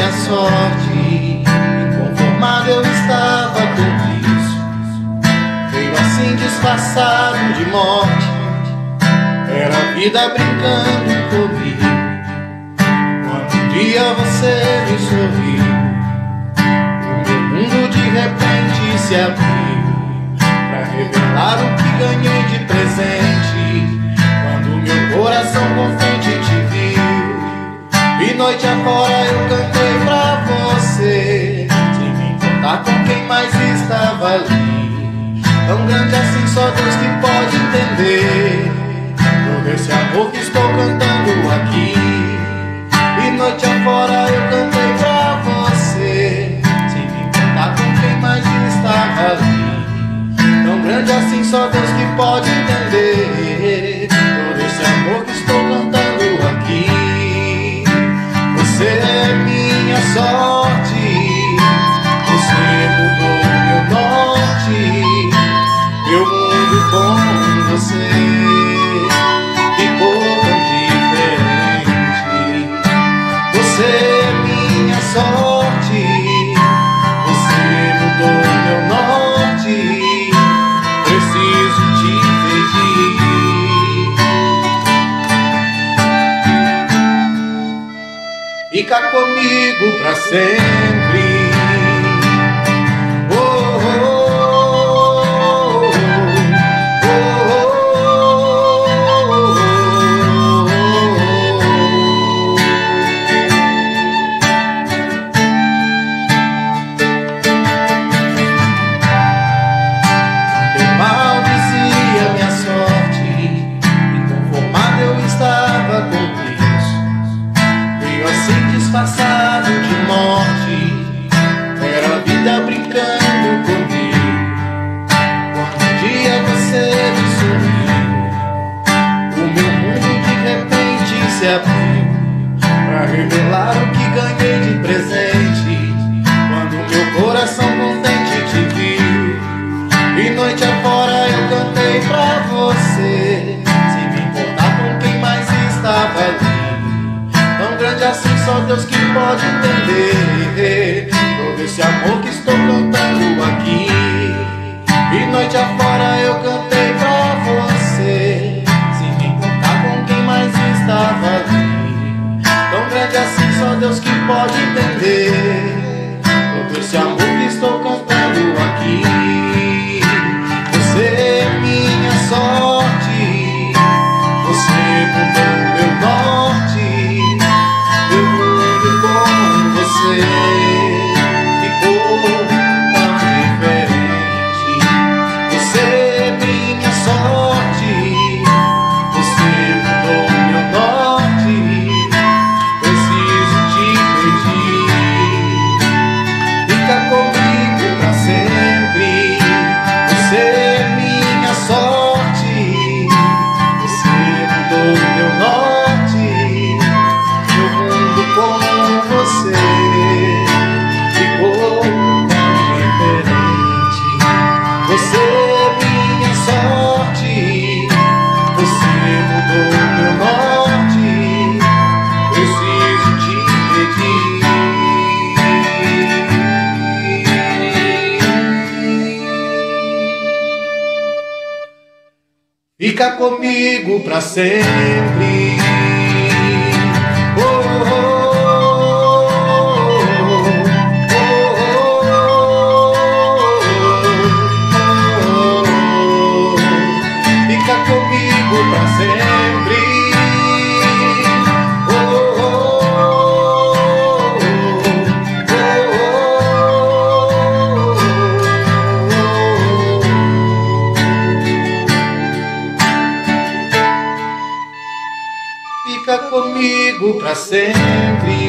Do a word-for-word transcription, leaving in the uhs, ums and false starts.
minha sorte, inconformado eu estava com isso. Veio assim disfarçado de morte, era a vida brincando comigo. Quando um dia você me sorriu, o meu mundo de repente se abriu pra revelar o que ganhei de presente. Quando meu coração contente te viu, e noite afora eu cantei pra você, sem me importar com quem mais estava ali. Tão grande assim só Deus que pode entender todo esse amor que estou cantando aqui. E noite afora eu cantei pra você, sem me importar com quem mais estava ali. Tão grande assim só Deus que pode entender todo esse amor que estou cantando aqui. Você é minha sorte, você mudou meu norte, meu mundo com você ficou tão diferente. Você é minha sorte, você mudou meu norte, preciso te pedir, fica comigo pra sempre. Disfarçado de morte, era a vida brincando comigo. Quando um dia você me sorriu, o meu mundo de repente se abriu pra revelar o que ganhei de presente. Quando meu coração contente te viu, e noite afora eu cantei pra você, sem me importar com quem mais estava ali. Tão grande assim só Deus que pode entender todo esse amor que estou cantando aqui. E noite afora eu cantei pra você, sem me importar com quem mais estava ali. Tão grande assim só Deus que pode entender todo esse amor que estou cantando aqui. Você é minha sorte, você mudou meu norte, você ficou tão diferente. Você é minha sorte, você mudou meu norte, preciso te pedir, fica comigo pra sempre. Você é minha sorte, você mudou meu norte, meu mundo com você ficou tão diferente. Você é minha sorte, você mudou meu norte, preciso te pedir, fica comigo pra sempre. Oh, oh. Pra sempre. Oh, oh, oh, oh, oh. Fica comigo pra sempre.